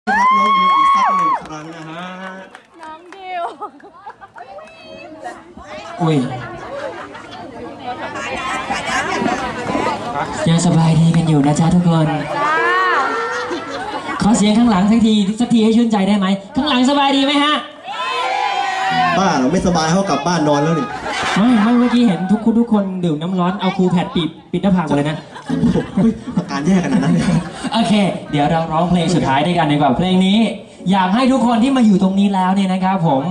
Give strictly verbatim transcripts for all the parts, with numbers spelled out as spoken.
รับน้องดิวอีกสักหนึ่งครั้งนะฮะน้องดิวอุ้ยยังสบายดีกันอยู่นะจ๊ะทุกคนขอเสียงข้างหลังสักทีสักทีให้ชื่นใจได้ไหมข้างหลังสบายดีไหมฮะบ้าเราไม่สบายเขากลับบ้านนอนแล้วนี่ไม่ไม่เมื่อกี้เห็นทุกคนทุกคนดื่มน้ำร้อนเอาคูแผดปิดปิดหน้าผากเลยนะอาการแย่ขนาดนั้นเลยโอเคเดี๋ยวเราร้องเพลงสุดท้ายด้วยกันดีกว่าเพลงนี้อยากให้ทุกคนที่มาอยู่ตรงนี้แล้วเนี่ยนะครับผม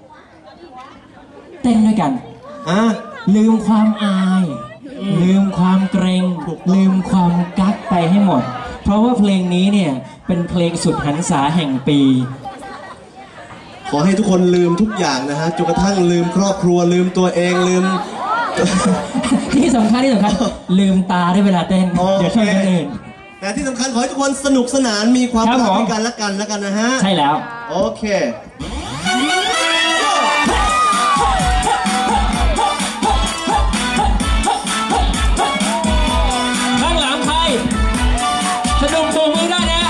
เต้นด้วยกันลืมความอายลืมความเกรงลืมความกักไปให้หมดเพราะว่าเพลงนี้เนี่ยเป็นเพลงสุดหันษาแห่งปีขอให้ทุกคนลืมทุกอย่างนะฮะจนกระทั่งลืมครอบครัวลืมตัวเองลืมที่สำคัญที่สำคัญลืมตาได้เวลาเต้นเดี๋ยวช่วยกันอื่นแต่ที่สำคัญขอให้ทุกคนสนุกสนานมีความรักกันและกันแล้วกันนะฮะใช่แล้วโอเคข้างหลังใครสนุกโบกมือได้นะ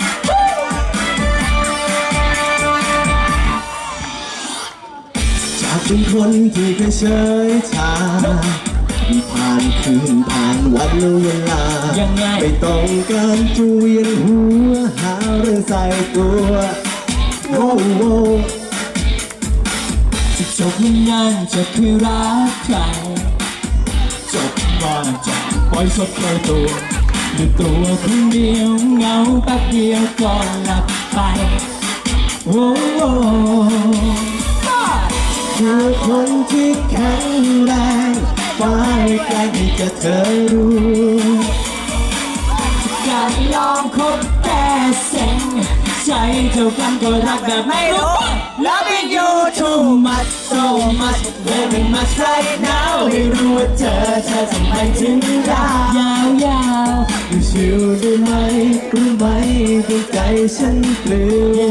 จากเป็นคนที่เคยเฉยชาผ่านคืนผ่านวันเวลาไม่ต้องการจะเวียนหัวหาเรื่องใส่ตัวโอ้โหจะจบยังไงจะเคยรักใครจบมาจากปล่อยสดปล่อยตัวด้วยตัวคนเดียวเงาแป๊บเดียวก็หลับไปโอ้โหคือคนที่แข็งแรงฟ้าใกล้ให้จะเธอรู้การยอมคบแก่เซ็งใจเท่ากันก็รักแบบไม่รู้ Loving you too much so much very much right now ไม่รู้ว่าเธอเธอทำไมถึงยาวยาวยาวอยู่ชิวได้ไหมรู้ไหมหัวใจฉันเปลี่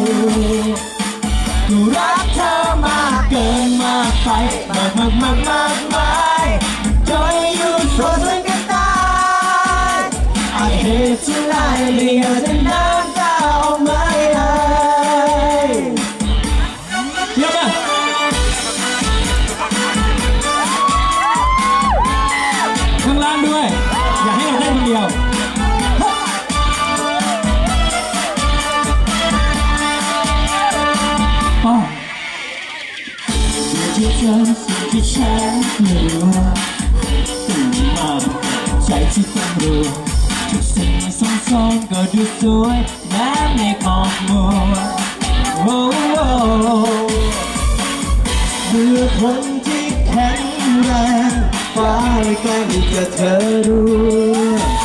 ยวรักเธอมากเกินมากไปมากมากมากมากมายจอยอยู่โซนกันตาย I hate to lie เรียกแต่น้ำตาออกมาเลยเยอะมากข้างล่างด้วยอย่าให้เราได้คนเดียวที่เธอสิ่งที่ฉันกลัวตื่นมาใจที่ต้องรู้ทุกสิ่งมาซ้อนๆก็ดูสวยแม้ไม่ขอบมัวโอ้โหเมื่อคนที่แข็งแรงฟ้าใกล้จะเธอรู้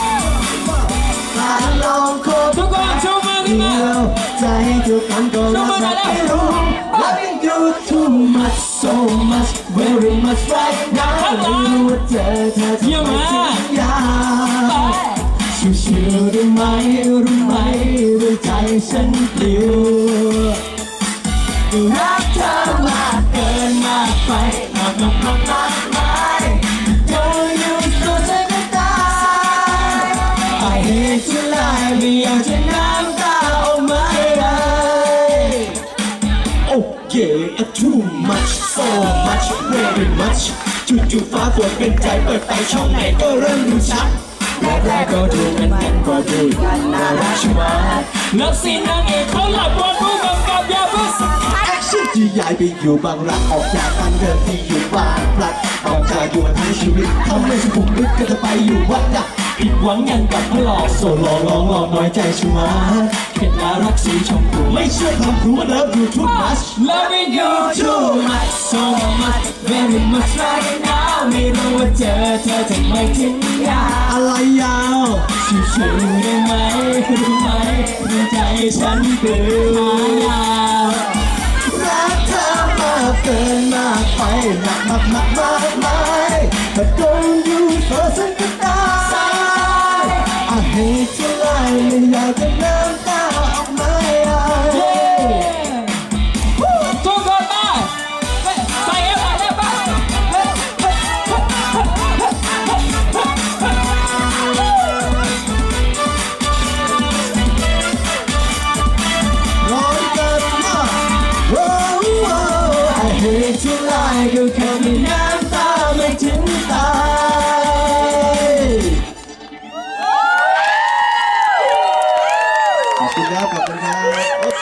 การลองคบทุกคนชูมือขึ้นมาใจเดียวกันก็รักแบบไม่รู้ Loving you too much so much very much right now ไม่รู้ว่าเธอเธอทำไมถึงยากชิวๆได้ไหมรู้ไหมด้วยใจฉันเปลี่ยวรักเธอมากเกินมากไปมากมากมากมากมายโดยอยู่ตัวฉันก็ตาย I hate to lie ไม่อยากจะน้ำตาออกมาเลยโอ้เย่ too much so much very much จู่ๆฟ้าฝนเป็นใจเปิดไปช่องไหนก็เริ่มดูชัดแรกๆก็ดูกันกันก็ดูกันน่ารักชัวร์เลิฟซีนนางเอกเขาหลับบนผู้กำกับยาเพิ่งแอคชั่นที่ย้ายไปอยู่บางรักออกจากบ้านเดิมที่อยู่บ้านพลัดออกจากอยู่มาทั้งชีวิตทำให้ฉันผูกลึกก็จะไปอยู่วัดดักผิดหวังยังกับพลอกโซลองลองลองน้อยใจชัวร์เข็ดน่ารักสีชมพูไม่เชื่อคำพูด Love you too much Loving you too much so much very much right now ไม่รู้ว่าเจอเธอทำไมถึงยาวอะไรยาวชิวๆได้ไหมรู้ไหมหัวใจฉันเปลี่ยวรักเธอมากเกินมากไปหนักมากมากมากมายแต่โดนอยู่โซฉันก็ตาย I hate to lie ไม่อยากจะน้ำตาออกมาทุกคนมาใส่เอฟได้ปะ hate to lie ก็แค่มีน้ำตาไม่ถึงตายขอบคุณครับขอบคุณครับโอเค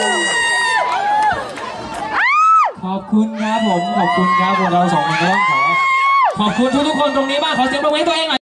ขอบคุณครับผมขอบคุณครับพวกเราสองคนก็ต้องขอขอบคุณทุกๆคนตรงนี้มากขอเสียงปรบมือให้ตัวเองหน่อย